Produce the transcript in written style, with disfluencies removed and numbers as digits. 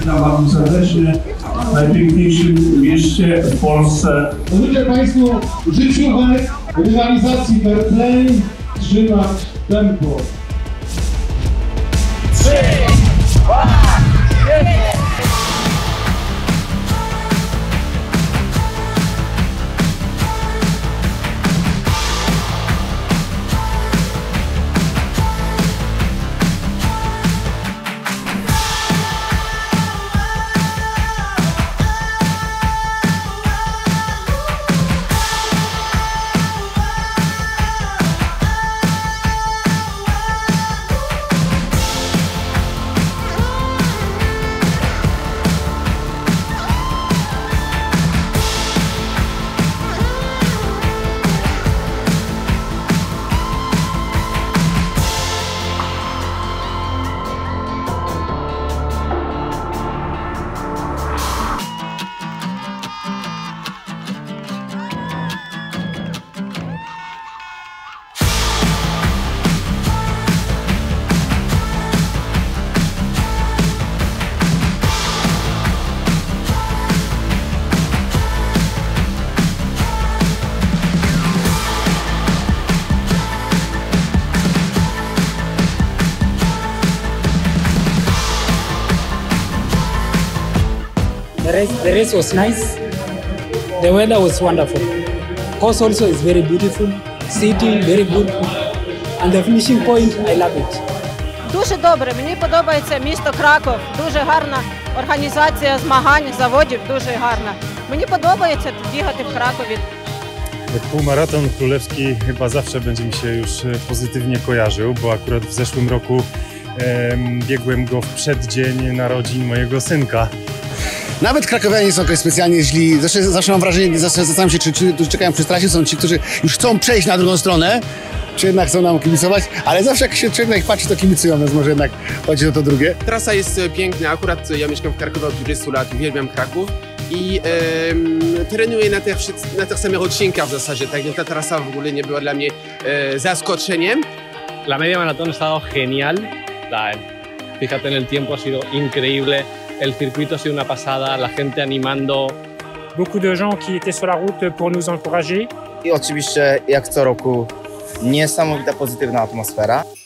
Witam bardzo serdecznie w najpiękniejszym mieście w Polsce. Życzę Państwu życiowej rywalizacji fair play, trzymać tempo. 3, 2, 1. The race was nice. The weather was wonderful. Course also is very beautiful. City very good. And the finishing point, I love it. Дуже добре. Мені подобається місто Краков. Дуже гарна організація змагань, zawodów, дуже гарна. Мені подобається бігати в Кракові. Półmaraton królewski chyba zawsze będzie mi się już pozytywnie kojarzył, bo akurat w zeszłym roku biegłem go w przeddzień narodzin mojego synka. Nawet krakowianie nie są jakoś specjalnie źli. Zawsze mam wrażenie, zastanawiam się, czy czekają przy trasie, są ci, którzy już chcą przejść na drugą stronę, czy jednak chcą nam kibicować, ale zawsze jak się człowiek na ich patrzy, to kibicują, więc może jednak chodzi o to drugie. Trasa jest piękna, akurat ja mieszkam w Krakowie od 20 lat, uwielbiam Kraków i trenuję na tych samych odcinkach w zasadzie, tak więc ta trasa w ogóle nie była dla mnie zaskoczeniem. La media maratón ha estado genial, fíjate en el tiempo, ha sido increíble. El circuito ha sido una pasada, la gente animando. Beaucoup de gens qui étaient sur la route pour nous encourager. I oczywiście jak co roku niesamowita pozytywna atmosfera.